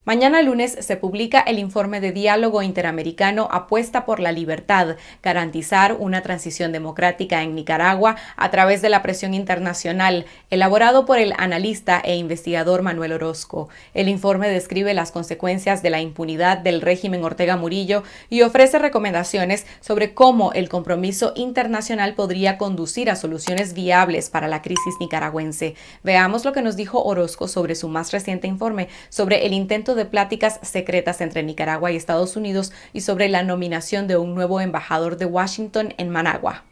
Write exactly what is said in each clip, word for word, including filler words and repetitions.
Mañana lunes se publica el informe de diálogo interamericano Apuesta por la Libertad, garantizar una transición democrática en Nicaragua a través de la presión internacional, elaborado por el analista e investigador Manuel Orozco. El informe describe las consecuencias de la impunidad del régimen Ortega Murillo y ofrece recomendaciones sobre cómo el compromiso internacional podría conducir a soluciones viables para la crisis nicaragüense. Veamos lo que nos dijo Orozco sobre su más reciente informe sobre el intento de pláticas secretas entre Nicaragua y Estados Unidos y sobre la nominación de un nuevo embajador de Washington en Managua.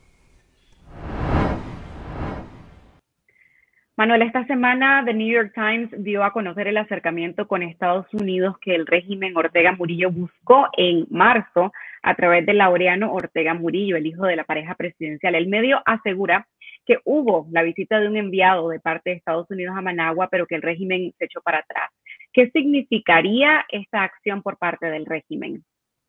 Manuel, esta semana The New York Times dio a conocer el acercamiento con Estados Unidos que el régimen Ortega Murillo buscó en marzo a través de Laureano Ortega Murillo, el hijo de la pareja presidencial. El medio asegura que hubo la visita de un enviado de parte de Estados Unidos a Managua, pero que el régimen se echó para atrás. ¿Qué significaría esta acción por parte del régimen?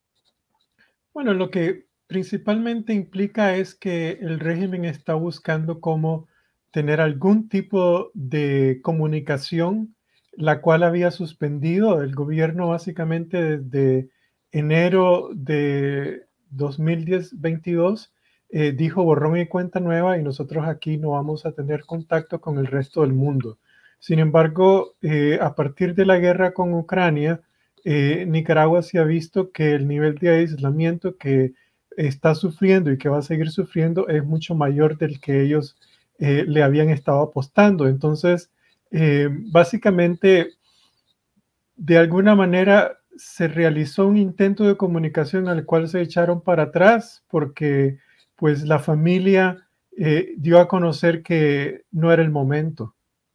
Bueno, lo que principalmente implica es que el régimen está buscando cómo tener algún tipo de comunicación, la cual había suspendido el gobierno básicamente desde enero de dos mil veintidós. Eh, dijo borrón y cuenta nueva y nosotros aquí no vamos a tener contacto con el resto del mundo. Sin embargo, eh, a partir de la guerra con Ucrania, eh, Nicaragua se ha visto que el nivel de aislamiento que está sufriendo y que va a seguir sufriendo es mucho mayor del que ellos eh, le habían estado apostando. Entonces, eh, básicamente, de alguna manera se realizó un intento de comunicación al cual se echaron para atrás porque pues la familia eh, dio a conocer que no era el momento.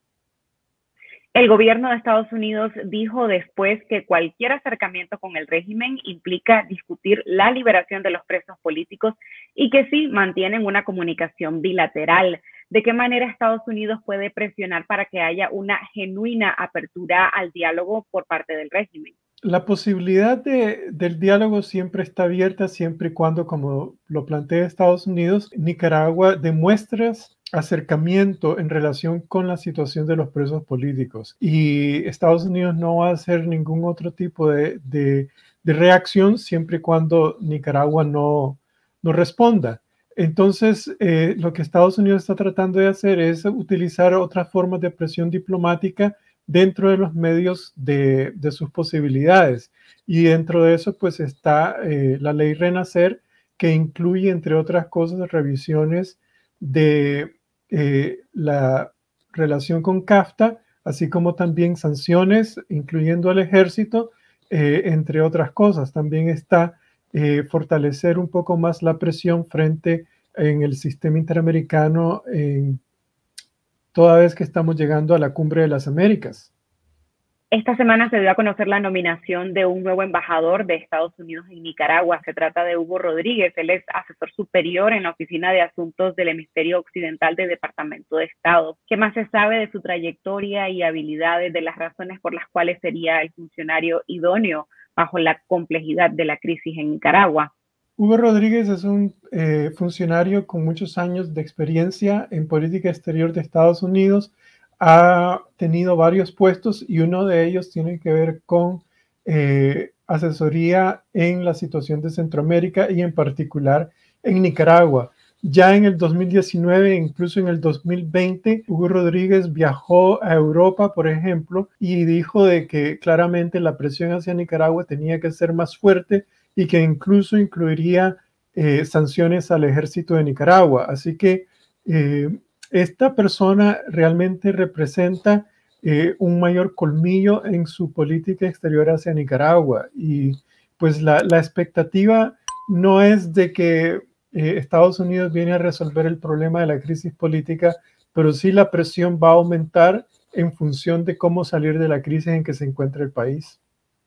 El gobierno de Estados Unidos dijo después que cualquier acercamiento con el régimen implica discutir la liberación de los presos políticos y que sí mantienen una comunicación bilateral. ¿De qué manera Estados Unidos puede presionar para que haya una genuina apertura al diálogo por parte del régimen? La posibilidad de, del diálogo siempre está abierta siempre y cuando, como lo plantea Estados Unidos, Nicaragua demuestre acercamiento en relación con la situación de los presos políticos. Y Estados Unidos no va a hacer ningún otro tipo de, de, de reacción siempre y cuando Nicaragua no, no responda. Entonces, eh, lo que Estados Unidos está tratando de hacer es utilizar otras formas de presión diplomática dentro de los medios de, de sus posibilidades. Y dentro de eso, pues está eh, la ley Renacer, que incluye, entre otras cosas, revisiones de eh, la relación con CAFTA, así como también sanciones, incluyendo al ejército, eh, entre otras cosas. También está eh, fortalecer un poco más la presión frente en el sistema interamericano en toda vez que estamos llegando a la cumbre de las Américas. Esta semana se dio a conocer la nominación de un nuevo embajador de Estados Unidos en Nicaragua. Se trata de Hugo Rodríguez. Él es asesor superior en la Oficina de Asuntos del Hemisferio Occidental del Departamento de Estado. ¿Qué más se sabe de su trayectoria y habilidades, de las razones por las cuales sería el funcionario idóneo bajo la complejidad de la crisis en Nicaragua? Hugo Rodríguez es un eh, funcionario con muchos años de experiencia en política exterior de Estados Unidos. Ha tenido varios puestos y uno de ellos tiene que ver con eh, asesoría en la situación de Centroamérica y en particular en Nicaragua. Ya en el dos mil diecinueve, incluso en el dos mil veinte, Hugo Rodríguez viajó a Europa, por ejemplo, y dijo de que claramente la presión hacia Nicaragua tenía que ser más fuerte y que incluso incluiría eh, sanciones al ejército de Nicaragua. Así que eh, esta persona realmente representa eh, un mayor colmillo en su política exterior hacia Nicaragua. Y pues la, la expectativa no es de que eh, Estados Unidos viene a resolver el problema de la crisis política, pero sí la presión va a aumentar en función de cómo salir de la crisis en que se encuentra el país.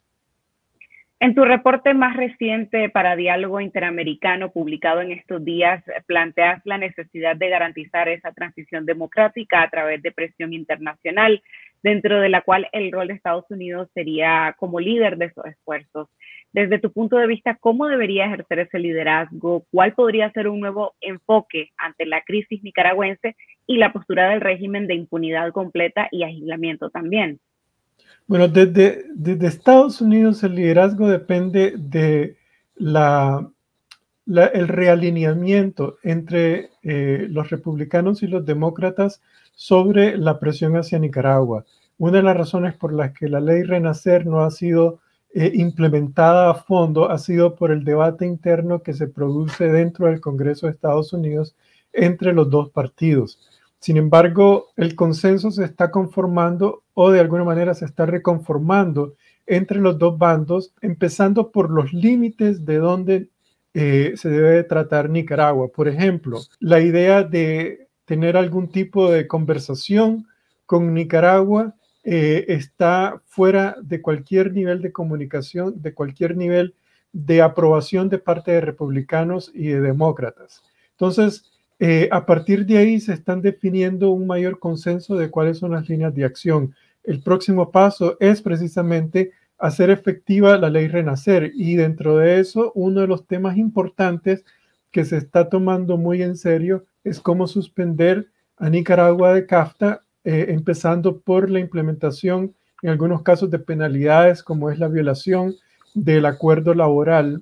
En tu reporte más reciente para Diálogo Interamericano, publicado en estos días, planteas la necesidad de garantizar esa transición democrática a través de presión internacional, dentro de la cual el rol de Estados Unidos sería como líder de esos esfuerzos. Desde tu punto de vista, ¿cómo debería ejercer ese liderazgo? ¿Cuál podría ser un nuevo enfoque ante la crisis nicaragüense y la postura del régimen de impunidad completa y aislamiento también? Bueno, desde, desde Estados Unidos el liderazgo depende de la, la- el realineamiento entre eh, los republicanos y los demócratas sobre la presión hacia Nicaragua. Una de las razones por las que la ley Renacer no ha sido eh, implementada a fondo ha sido por el debate interno que se produce dentro del Congreso de Estados Unidos entre los dos partidos. Sin embargo, el consenso se está conformando o de alguna manera se está reconformando entre los dos bandos, empezando por los límites de donde eh, se debe tratar Nicaragua. Por ejemplo, la idea de tener algún tipo de conversación con Nicaragua eh, está fuera de cualquier nivel de comunicación, de cualquier nivel de aprobación de parte de republicanos y de demócratas. Entonces, eh, a partir de ahí se están definiendo un mayor consenso de cuáles son las líneas de acción. El próximo paso es precisamente hacer efectiva la ley Renacer y dentro de eso uno de los temas importantes que se está tomando muy en serio es cómo suspender a Nicaragua de CAFTA, eh, empezando por la implementación en algunos casos de penalidades como es la violación del acuerdo laboral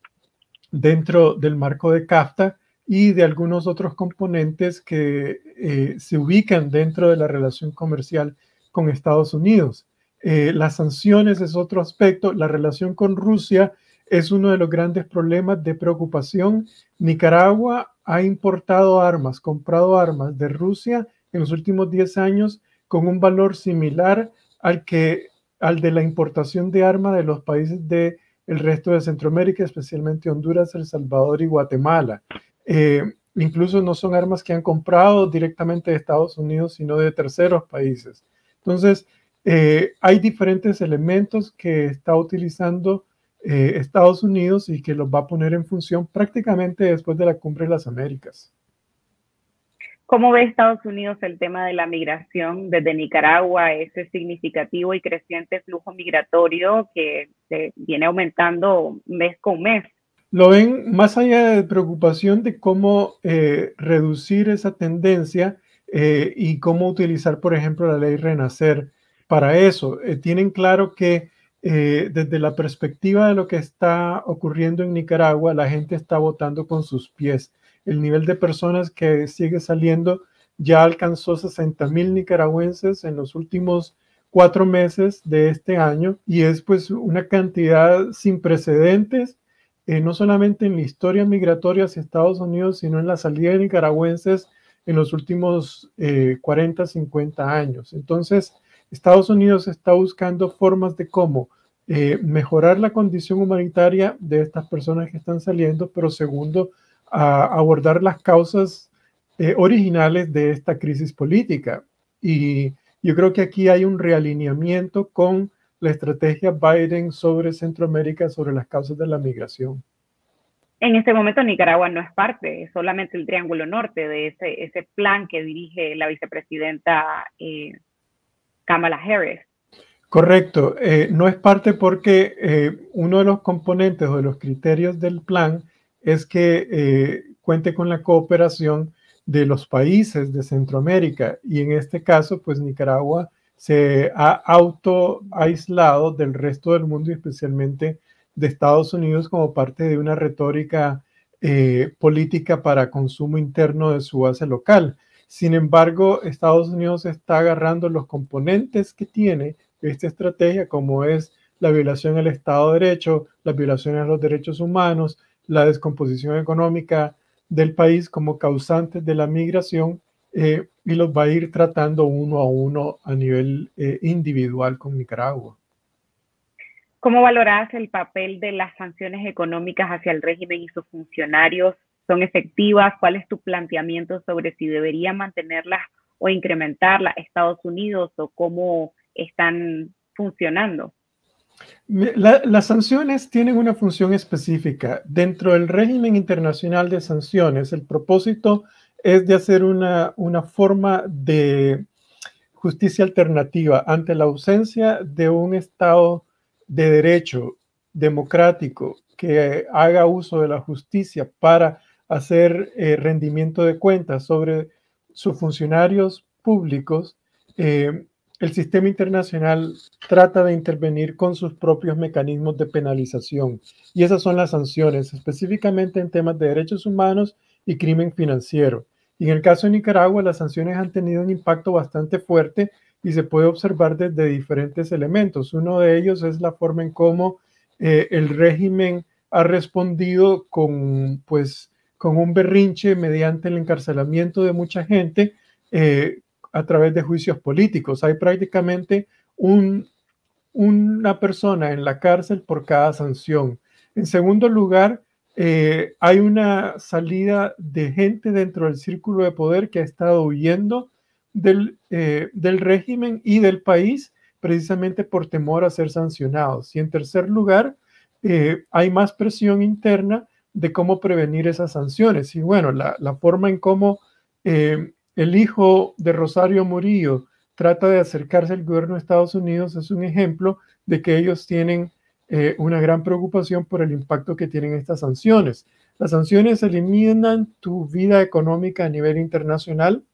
dentro del marco de CAFTA y de algunos otros componentes que eh, se ubican dentro de la relación comercial con Estados Unidos. Eh, las sanciones es otro aspecto. La relación con Rusia es uno de los grandes problemas de preocupación. Nicaragua ha importado armas, comprado armas de Rusia en los últimos diez años con un valor similar al, que, al de la importación de armas de los países de el resto de Centroamérica, especialmente Honduras, El Salvador y Guatemala. Eh, incluso no son armas que han comprado directamente de Estados Unidos, sino de terceros países. Entonces, eh, hay diferentes elementos que está utilizando eh, Estados Unidos y que los va a poner en función prácticamente después de la Cumbre de las Américas. ¿Cómo ve Estados Unidos el tema de la migración desde Nicaragua, ese significativo y creciente flujo migratorio que se viene aumentando mes con mes? Lo ven más allá de preocupación de cómo eh, reducir esa tendencia eh, y cómo utilizar, por ejemplo, la ley Renacer para eso. Eh, tienen claro que eh, desde la perspectiva de lo que está ocurriendo en Nicaragua, la gente está votando con sus pies. El nivel de personas que sigue saliendo ya alcanzó sesenta mil nicaragüenses en los últimos cuatro meses de este año y es pues una cantidad sin precedentes. Eh, no solamente en la historia migratoria hacia Estados Unidos, sino en la salida de nicaragüenses en los últimos eh, cuarenta, cincuenta años. Entonces, Estados Unidos está buscando formas de cómo eh, mejorar la condición humanitaria de estas personas que están saliendo, pero segundo, a abordar las causas eh, originales de esta crisis política. Y yo creo que aquí hay un realineamiento con la estrategia Biden sobre Centroamérica, sobre las causas de la migración. En este momento Nicaragua no es parte, es solamente el Triángulo Norte de ese, ese plan que dirige la vicepresidenta eh, Kamala Harris. Correcto, eh, no es parte porque eh, uno de los componentes o de los criterios del plan es que eh, cuente con la cooperación de los países de Centroamérica y en este caso pues Nicaragua se ha auto aislado del resto del mundo y especialmente de Estados Unidos como parte de una retórica eh, política para consumo interno de su base local. Sin embargo, Estados Unidos está agarrando los componentes que tiene esta estrategia, como es la violación al Estado de Derecho, las violaciones a los derechos humanos, la descomposición económica del país como causantes de la migración, eh, y los va a ir tratando uno a uno a nivel eh, individual con Nicaragua. ¿Cómo valoras el papel de las sanciones económicas hacia el régimen y sus funcionarios? ¿Son efectivas? ¿Cuál es tu planteamiento sobre si debería mantenerlas o incrementarlas Estados Unidos o cómo están funcionando? La, las sanciones tienen una función específica. Dentro del régimen internacional de sanciones, el propósito es de hacer una, una forma de justicia alternativa ante la ausencia de un Estado de derecho democrático que haga uso de la justicia para hacer eh, rendimiento de cuentas sobre sus funcionarios públicos. Eh, el sistema internacional trata de intervenir con sus propios mecanismos de penalización. Y esas son las sanciones, específicamente en temas de derechos humanos y crimen financiero. Y en el caso de Nicaragua, las sanciones han tenido un impacto bastante fuerte y se puede observar desde diferentes elementos. Uno de ellos es la forma en cómo eh, el régimen ha respondido con, pues, con un berrinche mediante el encarcelamiento de mucha gente eh, a través de juicios políticos. Hay prácticamente un, una persona en la cárcel por cada sanción. En segundo lugar, eh, hay una salida de gente dentro del círculo de poder que ha estado huyendo del, eh, del régimen y del país precisamente por temor a ser sancionados. Y en tercer lugar, eh, hay más presión interna de cómo prevenir esas sanciones. Y bueno, la, la forma en cómo eh, el hijo de Rosario Murillo trata de acercarse al gobierno de Estados Unidos es un ejemplo de que ellos tienen eh, una gran preocupación por el impacto que tienen estas sanciones. Las sanciones eliminan tu vida económica a nivel internacional,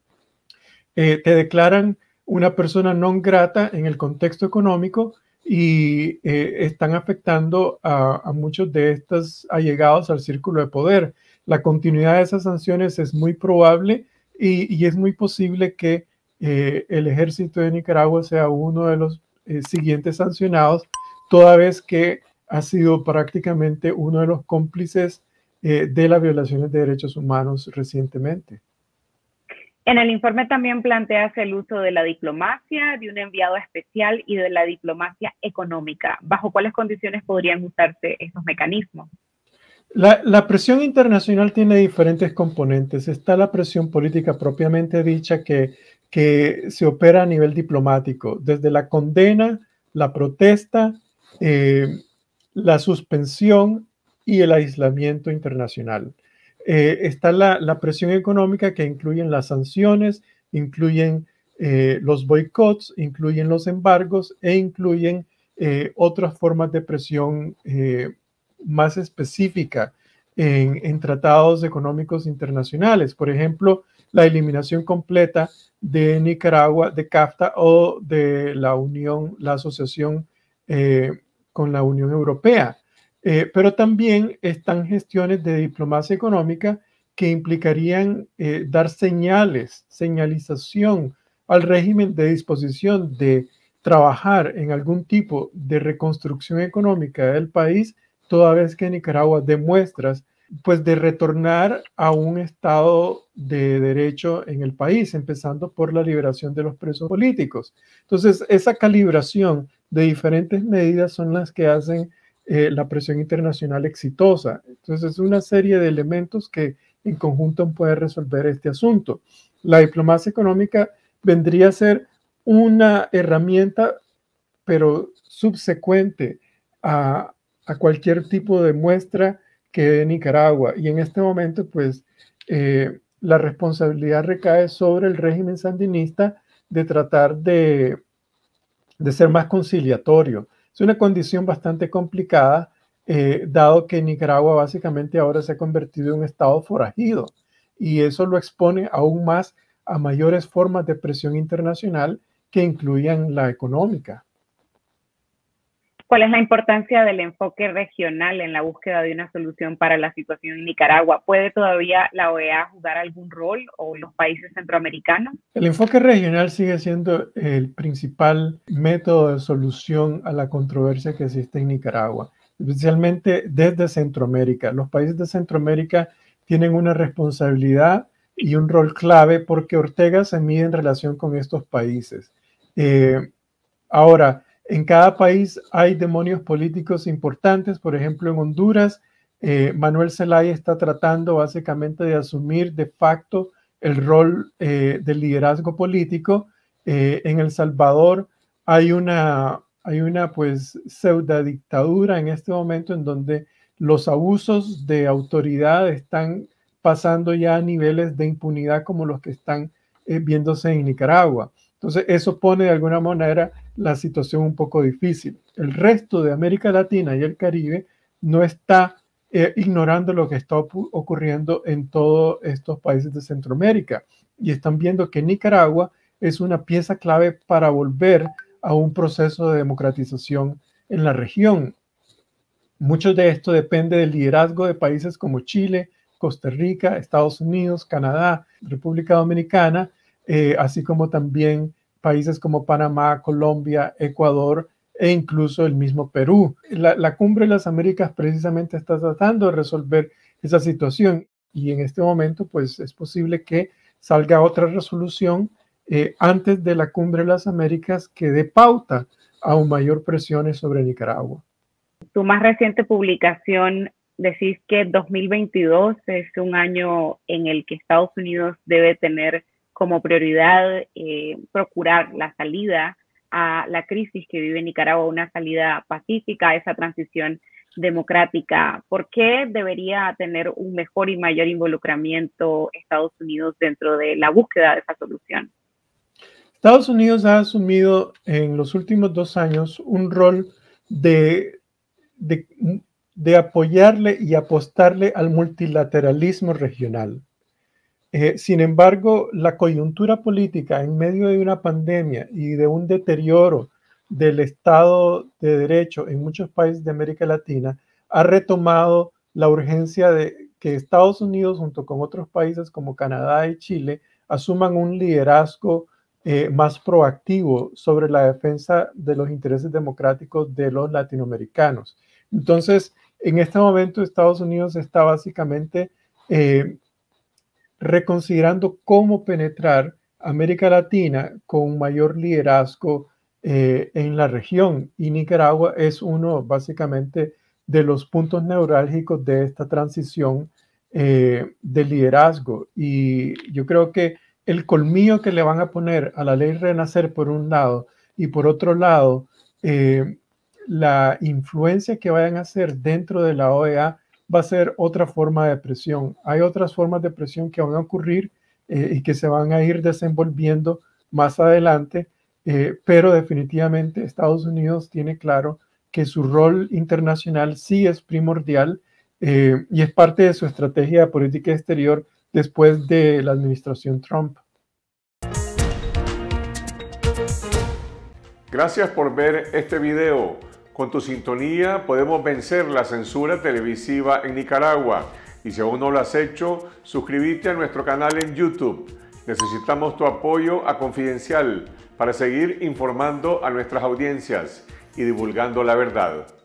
eh, te declaran una persona non grata en el contexto económico y eh, están afectando a, a muchos de estos allegados al círculo de poder. La continuidad de esas sanciones es muy probable y, y es muy posible que eh, el ejército de Nicaragua sea uno de los eh, siguientes sancionados, toda vez que ha sido prácticamente uno de los cómplices eh, de las violaciones de derechos humanos recientemente. En el informe también planteas el uso de la diplomacia, de un enviado especial y de la diplomacia económica. ¿Bajo cuáles condiciones podrían usarse esos mecanismos? La, la presión internacional tiene diferentes componentes. Está la presión política propiamente dicha que, que se opera a nivel diplomático, desde la condena, la protesta, eh, la suspensión y el aislamiento internacional. Eh, está la, la presión económica que incluyen las sanciones, incluyen eh, los boicots, incluyen los embargos e incluyen eh, otras formas de presión eh, más específica en, en tratados económicos internacionales. Por ejemplo, la eliminación completa de Nicaragua, de CAFTA o de la Unión, la asociación eh, con la Unión Europea. Eh, pero también están gestiones de diplomacia económica que implicarían eh, dar señales, señalización al régimen de disposición de trabajar en algún tipo de reconstrucción económica del país, toda vez que Nicaragua demuestra pues de retornar a un estado de derecho en el país, empezando por la liberación de los presos políticos. Entonces, esa calibración de diferentes medidas son las que hacen eh, la presión internacional exitosa. Entonces, es una serie de elementos que en conjunto puede resolver este asunto. La diplomacia económica vendría a ser una herramienta, pero subsecuente a, a cualquier tipo de muestra que dé Nicaragua. Y en este momento, pues, eh, la responsabilidad recae sobre el régimen sandinista de tratar de, de ser más conciliatorio. Es una condición bastante complicada, eh, dado que Nicaragua básicamente ahora se ha convertido en un estado forajido. Y eso lo expone aún más a mayores formas de presión internacional que incluyan la económica. ¿Cuál es la importancia del enfoque regional en la búsqueda de una solución para la situación en Nicaragua? ¿Puede todavía la O E A jugar algún rol o los países centroamericanos? El enfoque regional sigue siendo el principal método de solución a la controversia que existe en Nicaragua, especialmente desde Centroamérica. Los países de Centroamérica tienen una responsabilidad y un rol clave porque Ortega se mide en relación con estos países. Eh, ahora, en cada país hay demonios políticos importantes. Por ejemplo, en Honduras, eh, Manuel Zelaya está tratando básicamente de asumir de facto el rol eh, del liderazgo político. Eh, en El Salvador hay una, hay una pues pseudo dictadura en este momento en donde los abusos de autoridad están pasando ya a niveles de impunidad como los que están eh, viéndose en Nicaragua. Entonces, eso pone de alguna manera la situación un poco difícil. El resto de América Latina y el Caribe no está eh, ignorando lo que está ocurriendo en todos estos países de Centroamérica y están viendo que Nicaragua es una pieza clave para volver a un proceso de democratización en la región. Mucho de esto depende del liderazgo de países como Chile, Costa Rica, Estados Unidos, Canadá, República Dominicana, eh, así como también países como Panamá, Colombia, Ecuador e incluso el mismo Perú. La, la Cumbre de las Américas precisamente está tratando de resolver esa situación y en este momento pues es posible que salga otra resolución eh, antes de la Cumbre de las Américas que dé pauta a un mayor presiones sobre Nicaragua. Tu más reciente publicación decís que dos mil veintidós es un año en el que Estados Unidos debe tener como prioridad eh, procurar la salida a la crisis que vive Nicaragua, una salida pacífica a esa transición democrática. ¿Por qué debería tener un mejor y mayor involucramiento Estados Unidos dentro de la búsqueda de esa solución? Estados Unidos ha asumido en los últimos dos años un rol de, de, de apoyarle y apostarle al multilateralismo regional. Eh, sin embargo, la coyuntura política en medio de una pandemia y de un deterioro del Estado de Derecho en muchos países de América Latina ha retomado la urgencia de que Estados Unidos, junto con otros países como Canadá y Chile, asuman un liderazgo eh, más proactivo sobre la defensa de los intereses democráticos de los latinoamericanos. Entonces, en este momento, Estados Unidos está básicamente eh, reconsiderando cómo penetrar América Latina con un mayor liderazgo eh, en la región. Y Nicaragua es uno básicamente de los puntos neurálgicos de esta transición eh, de liderazgo. Y yo creo que el colmillo que le van a poner a la ley Renacer por un lado y por otro lado eh, la influencia que vayan a hacer dentro de la O E A va a ser otra forma de presión. Hay otras formas de presión que van a ocurrir eh, y que se van a ir desenvolviendo más adelante, eh, pero definitivamente Estados Unidos tiene claro que su rol internacional sí es primordial eh, y es parte de su estrategia de política exterior después de la administración Trump. Gracias por ver este video. Con tu sintonía podemos vencer la censura televisiva en Nicaragua. Y si aún no lo has hecho, suscríbete a nuestro canal en YouTube. Necesitamos tu apoyo a Confidencial para seguir informando a nuestras audiencias y divulgando la verdad.